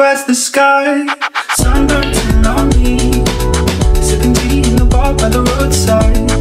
as the sky. Sunburnt and lonely, sipping tea in the bar by the roadside.